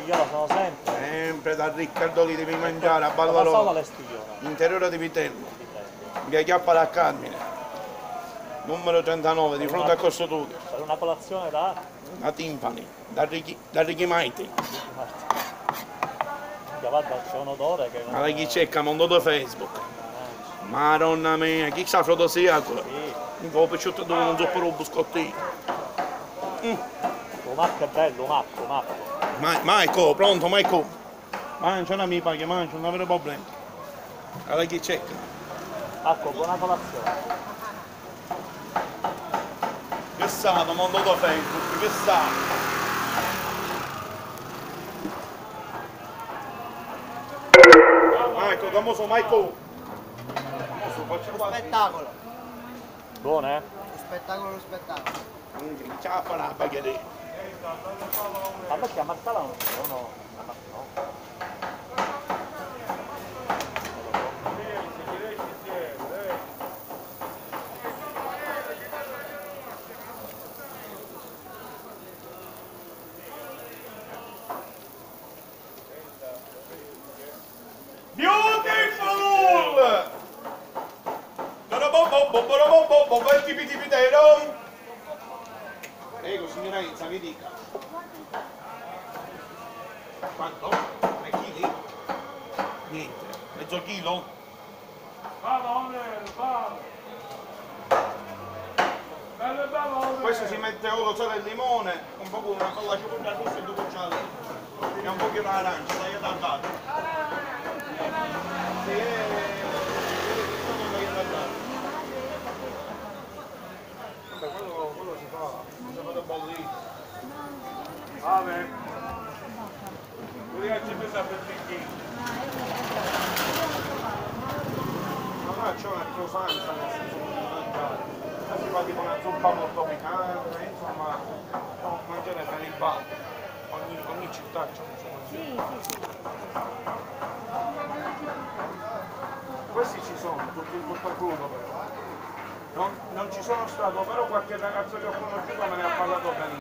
stigliola sono sempre. Sempre da Riccardo li devi mangiare a Sono Ballarò. le stigliola. Interiore di Vitello. Via Chiappa da Carmine. Numero 39, di fronte a Corso Tudio. Per una colazione da Timpani, da Ricky Maiti. guarda, c'è un odore che Ma chi cerca mondo da Facebook? Madonna mia, chi sa frodo sia qua? Sì. Un po' piaciuto dove non so per un biscottino. Lumacco è bello, lumacco. Marco, pronto Marco? Mangia una mica che mangia, non avere problemi. Allora chi cerca? Marco, buona colazione. Che sa, mondo da Facebook, che sa? Marco, famoso Marco. Spettacolo. Buone? Lo spettacolo. Ciao, fa la baguette. A me chiama Martala non sono. No. Beautiful! Prego, signoranza, mi dica. Quanto? 3 kg? Niente. Mezzo chilo? Questo si mette oro sale e limone, un po' con una colla cipolla rossa e 2 cucciate. E un pochino d'arancia, dai attaccati. Quello si fa da bollito. Vabbè. Ci pensa per Ma c'è una crosanza nel senso di mangiare. Si fa tipo una zuppa molto piccante, insomma, mangiare per il bar. Ogni città c'è un suo mangiare. Sì. Questi ci sono, tutto crudo però. Non ci sono stato, però qualche ragazzo che ho conosciuto me ne ha parlato benissimo.